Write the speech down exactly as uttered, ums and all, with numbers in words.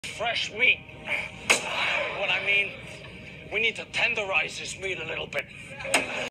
fresh meat. What I mean, we need to tenderize this meat a little bit.